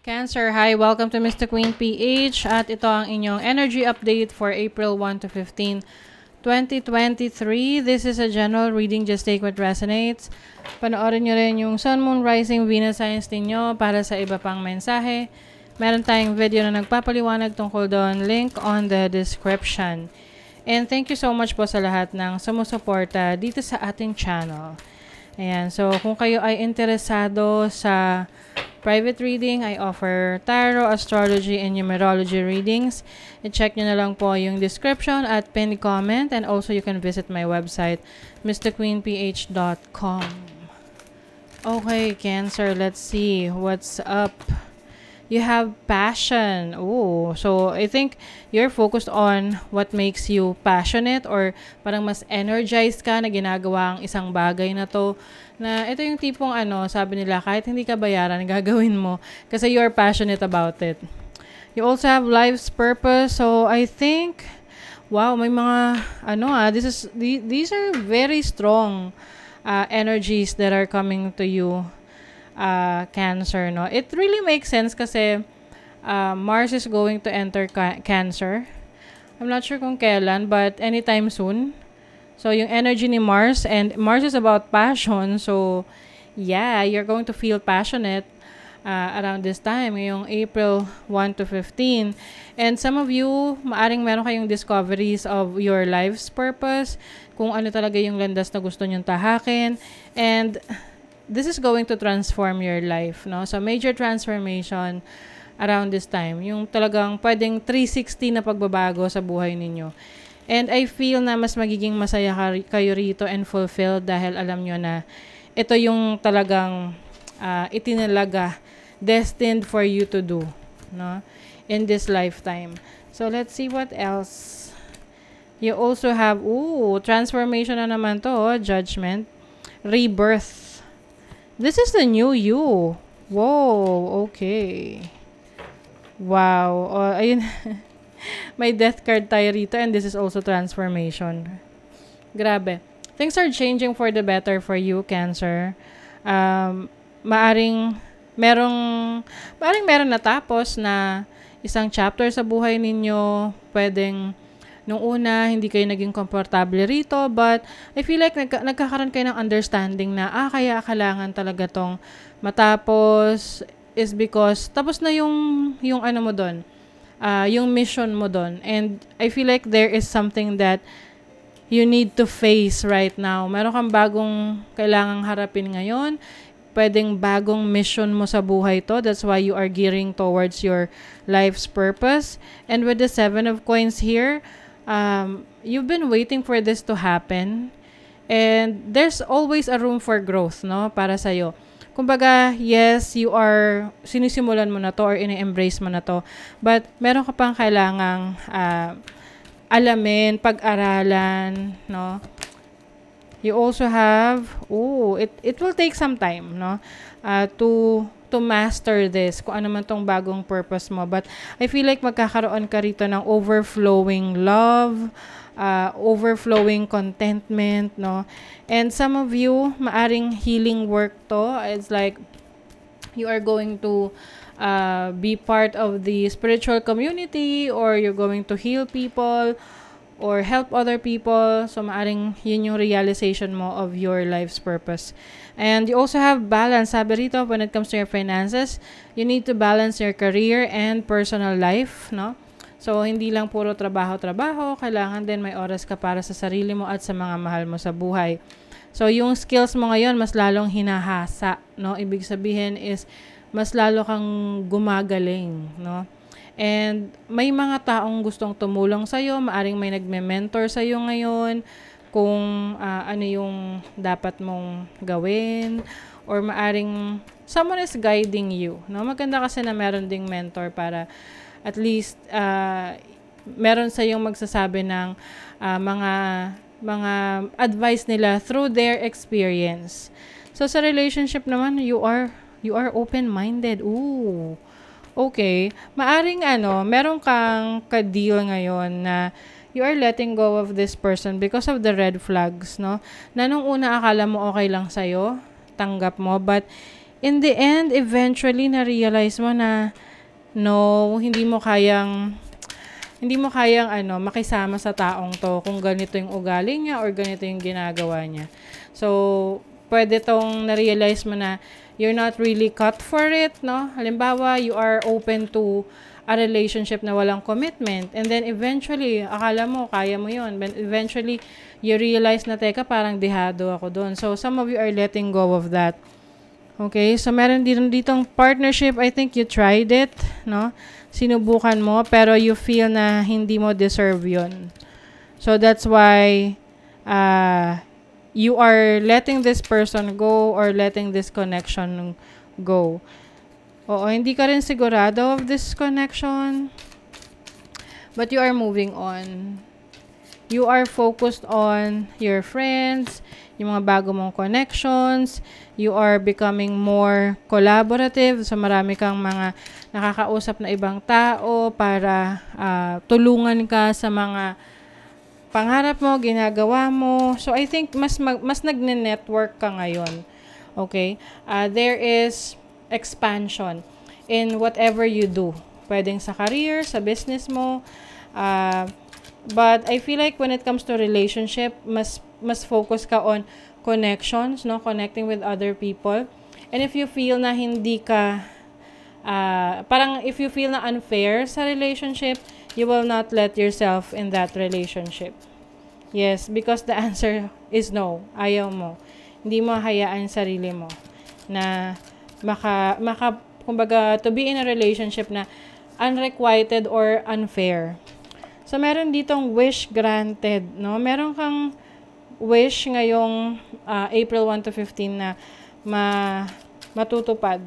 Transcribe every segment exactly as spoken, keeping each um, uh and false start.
Cancer, hi! Welcome to Mister Queen P H at ito ang inyong energy update for April first to fifteenth, twenty twenty-three. This is a general reading, just take what resonates. Panoorin nyo rin yung Sun, Moon, Rising, Venus signs ninyo para sa iba pang mensahe. Meron tayong video na nagpapaliwanag tungkol doon, link on the description. And thank you so much po sa lahat ng sumusuporta dito sa ating channel. Ayan, so kung kayo ay interesado sa private reading, I offer tarot, astrology, and numerology readings. I-check nyo na lang po yung description at pinned comment, and also you can visit my website, mr queen p h dot com. Okay, Cancer, let's see what's up. You have passion. Oh, so I think you're focused on what makes you passionate, or parang mas energized ka na ginagawa ang isang bagay na to. Na ito yung tipong ano, sabi nila, kahit hindi ka bayaran, gagawin mo kasi you're passionate about it. You also have life's purpose. So I think, wow, may mga ano ah, this is these are very strong uh, energies that are coming to you. Uh, Cancer, no? It really makes sense kasi uh, Mars is going to enter ca- Cancer. I'm not sure kung kailan, but anytime soon. So, yung energy ni Mars, and Mars is about passion. So, yeah, you're going to feel passionate uh, around this time, yung April first to fifteenth. And some of you, maaring meron kayong discoveries of your life's purpose, kung ano talaga yung landas na gusto nyong tahakin. And this is going to transform your life, no? So, major transformation around this time. Yung talagang pwedeng three sixty na pagbabago sa buhay ninyo. And I feel na mas magiging masaya kayo rito and fulfilled dahil alam nyo na ito yung talagang uh, itinalaga, destined for you to do, no? In this lifetime. So, let's see what else. You also have, ooh, transformation na naman to, oh, judgment, rebirth. This is the new you. Whoa, okay. Wow. Uh, ayun. May death card tayo rito, and this is also transformation. Grabe. Things are changing for the better for you, Cancer. Um, maaring merong maaring meron natapos na isang chapter sa buhay ninyo. Pwedeng nung una, hindi kayo naging komportable rito, but I feel like nagka- nagkakaroon kayo ng understanding na, ah, kaya kailangan talaga tong matapos is because tapos na yung, yung ano mo doon, uh, yung mission mo doon. And I feel like there is something that you need to face right now. Meron kang bagong kailangang harapin ngayon, pwedeng bagong mission mo sa buhay to. That's why you are gearing towards your life's purpose. And with the Seven of Coins here, Um, you've been waiting for this to happen, and there's always a room for growth, no, para sa'yo. Kumbaga, yes, you are, sinisimulan mo na to or ini-embrace mo na to, but meron ka pang kailangang uh, alamin, pag-aralan, no. You also have, oh, it, it will take some time, no, uh, to to master this, kung ano man tong bagong purpose mo. But I feel like magkakaroon ka rito ng overflowing love, uh, overflowing contentment, no? And some of you, maaring healing work to. It's like you are going to uh, be part of the spiritual community, or you're going to heal people or help other people. So, maaring yun yung realization mo of your life's purpose. And you also have balance. Sabi rito, when it comes to your finances, you need to balance your career and personal life, no? So, hindi lang puro trabaho-trabaho. Kailangan din may oras ka para sa sarili mo at sa mga mahal mo sa buhay. So, yung skills mo ngayon, mas lalong hinahasa, no? Ibig sabihin is, mas lalo kang gumagaling, no? And may mga taong gustong tumulong sa'yo, maaring may nagme-mentor sa'yo ngayon, kung uh, ano yung dapat mong gawin, or maaring someone is guiding you, no? Maganda kasi na meron ding mentor para at least uh, meron sa yung magsasabi ng uh, mga mga advice nila through their experience. So sa relationship naman, you are you are open-minded. Ooh. Okay. Maaring ano, meron kang ka-deal ngayon na you are letting go of this person because of the red flags, no? Na nung una akala mo okay lang sa'yo, tanggap mo, but in the end, eventually, na-realize mo na, no, hindi mo kayang, hindi mo kayang, ano, makisama sa taong to kung ganito yung ugali niya or ganito yung ginagawa niya. So, pwede tong na-realize mo na you're not really cut for it, no? Halimbawa, you are open to a relationship na walang commitment. And then, eventually, akala mo, kaya mo yun. But eventually, you realize na, teka, parang dehado ako doon. So, some of you are letting go of that. Okay? So, meron din ditong partnership. I think you tried it, no? Sinubukan mo, pero you feel na hindi mo deserve yun. So, that's why, uh, you are letting this person go or letting this connection go. Oo, hindi ka rin sigurado of this connection. But you are moving on. You are focused on your friends, yung mga bago mong connections. You are becoming more collaborative. So, marami kang mga nakakausap na ibang tao para uh, tulungan ka sa mga pangarap mo, ginagawa mo. So, I think mas, mag, mas nagne-network ka ngayon. Okay? Uh, there is expansion in whatever you do. Pwedeng sa career, sa business mo. Uh, but I feel like when it comes to relationship, mas mas focus ka on connections, no? Connecting with other people. And if you feel na hindi ka, uh, parang if you feel na unfair sa relationship, you will not let yourself in that relationship. Yes, because the answer is no. Ayaw mo. Hindi mo hayaan sarili mo na maka, maka, kumbaga, to be in a relationship na unrequited or unfair. So, meron ditong wish granted, no? Meron kang wish ngayong uh, April one to fifteen na ma, matutupad.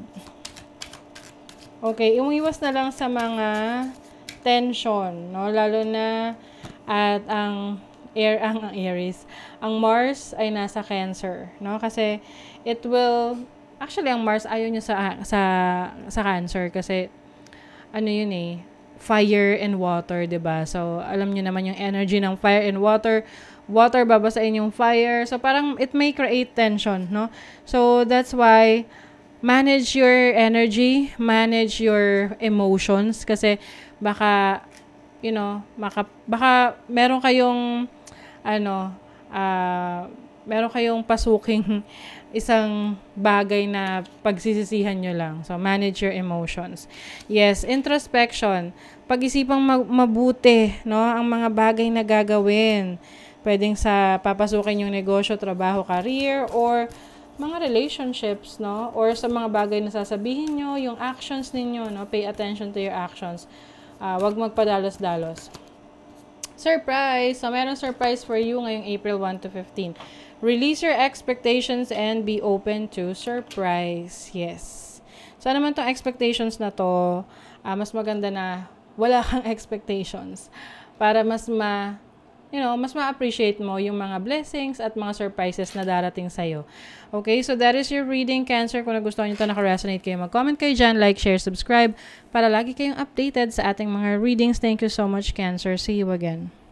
Okay, umiwas na lang sa mga tension, no? Lalo na at ang air ang Aries, ang Mars ay nasa Cancer, no? Kasi it will actually ang Mars ayaw niya sa sa sa Cancer kasi ano yun eh, fire and water, 'di ba? So alam niyo naman yung energy ng fire and water. Water babasahin yung fire. So parang it may create tension, no? So that's why manage your energy, manage your emotions kasi baka you know, baka, baka meron kayong ano, uh, meron kayong pasuking isang bagay na pagsisisihan nyo lang. So, manage your emotions. Yes, introspection. Pag-isipang mabuti, no, ang mga bagay na gagawin. Pwedeng sa papasukin yung negosyo, trabaho, career, or mga relationships, no, or sa mga bagay na sasabihin nyo, yung actions ninyo, no, pay attention to your actions. Uh, wag magpadalos-dalos. Surprise! So, meron surprise for you ngayong April one to fifteen. Release your expectations and be open to surprise. Yes. So, ano naman itong expectations na to, uh, mas maganda na wala kang expectations para mas ma, you know, mas ma-appreciate mo yung mga blessings at mga surprises na darating sa'yo. Okay, so that is your reading, Cancer. Kung nagustuhan nyo ito, naka-resonate kayo, mag-comment kayo dyan, like, share, subscribe, para lagi kayong updated sa ating mga readings. Thank you so much, Cancer. See you again.